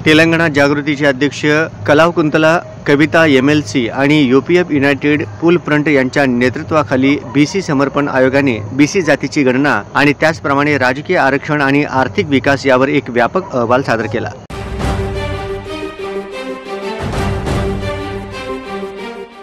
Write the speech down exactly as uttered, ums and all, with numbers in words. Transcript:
तेलंगणा जागृतीचे अध्यक्ष Kalvakuntla Kavitha M L C आणि यूपीएफ युनायटेड पूल फ्रंट यांच्या नेतृत्वाखाली बीसी समर्पण आयोगाने बीसी जातीची गणना आणि त्याचप्रमाणे राजकीय आरक्षण आणि आर्थिक विकास यावर एक व्यापक अहवाल सादर केला।